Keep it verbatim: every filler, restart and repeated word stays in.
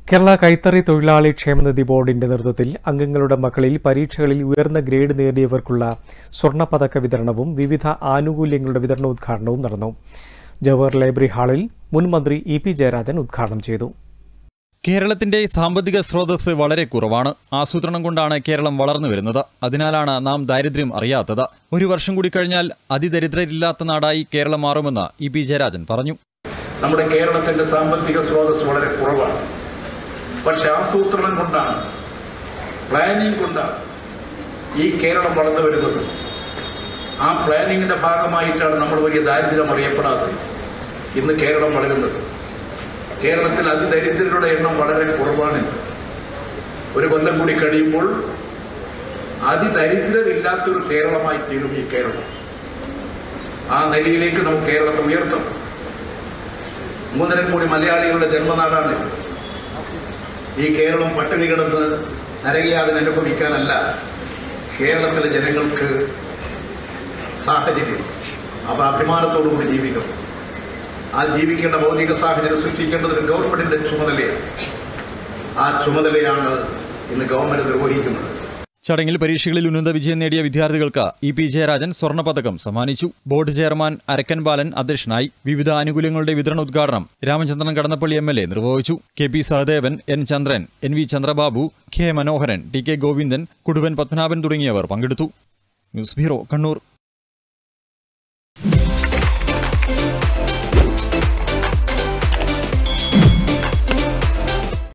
കേരള കൈത്തറി തൊഴിലാളി ക്ഷേമനിധി ബോർഡിന്റെ നേതൃത്വത്തിൽ അംഗങ്ങളുടെ മക്കളിൽ പരീക്ഷകളിൽ ഉയർന്ന ഗ്രേഡ് നേടിയവർക്കുള്ള സ്വർണ്ണപ്പതക്ക വിതരണവും വിവിധ ആനുകൂല്യങ്ങളുടെ വിതരണോദ്ഘാടനവും നടന്നു. ജവഹർ ലൈബ്രറി ഹാളിൽ മുൻ മന്ത്രി ഇ പി ജയരാജൻ ഉദ്ഘാടനം ചെയ്തു. കേരളത്തിന്റെ സാമ്പത്തിക സ്രോതസ് വളരെ കുറവാണ്. ആസൂത്രണം കൊണ്ടാണ് കേരളം വളർന്നു വരുന്നത്. അതിനാലാണ് നാം ദാരിദ്ര്യം അറിയാത്തത്. ഒരു വർഷം കൂടി കഴിഞ്ഞാൽ അതിദരിദ്രരില്ലാത്ത നാടായി കേരളം മാറുമെന്ന് ഇ പി ജയരാജൻ പറഞ്ഞു. നമ്മുടെ കേരളത്തിന്റെ സാമ്പത്തിക സ്രോതസ് വളരെ കുറവാണ്. പക്ഷെ ആസൂത്രണം കൊണ്ടാണ്, പ്ലാനിംഗ് കൊണ്ടാണ് ഈ കേരളം വളർന്നു വരുന്നത്. ആ പ്ലാനിങ്ങിന്റെ ഭാഗമായിട്ടാണ് നമ്മൾ വലിയ ദാരിദ്ര്യം അറിയപ്പെടാതെ ഇന്ന് കേരളം വളരുന്നത്. കേരളത്തിൽ അതിദരിദ്രരുടെ എണ്ണം വളരെ കുറവാണ്. ഒരു കൊല്ലം കൂടി കഴിയുമ്പോൾ അതിദരിദ്രരില്ലാത്തൊരു കേരളമായി തീരും ഈ കേരളം. ആ നിലയിലേക്ക് നമുക്ക് കേരളത്തെ ഉയർത്തണം. മൂന്നര കോടി മലയാളികളുടെ ജന്മനാടാണ് ഈ കേരളം. പട്ടിണി കിടന്ന് നരകയാതന അനുഭവിക്കാനല്ല കേരളത്തിലെ ജനങ്ങൾക്ക് സാഹചര്യം. അവർ അഭിമാനത്തോടുകൂടി ജീവിക്കണം. ആ ജീവിക്കേണ്ട ഭൗതിക സാഹചര്യം സൃഷ്ടിക്കേണ്ടത് ഒരു ഗവൺമെന്റിന്റെ ചുമതലയാണ്. ആ ചുമതലയാണ് ഇന്ന് ഗവൺമെന്റ് നിർവഹിക്കുന്നത്. ചടങ്ങിൽ പരീക്ഷകളിൽ ഉന്നത വിജയം നേടിയ വിദ്യാർത്ഥികൾക്ക് ഇ പി ജയരാജൻ സ്വർണ്ണപതക്കം സമ്മാനിച്ചു. ബോർഡ് ചെയർമാൻ അരക്കൻ ബാലൻ അധ്യക്ഷനായി. വിവിധ ആനുകൂല്യങ്ങളുടെ വിതരണോദ്ഘാടനം Ramachandran Kadannappalli M L A നിർവഹിച്ചു. K P Sahadevan, N Chandran, N V Chandrababu, K Manoharan, T K Govindan, Kuduvan Padmanabhan തുടങ്ങിയവർ പങ്കെടുത്തു. News bureau, Kannur.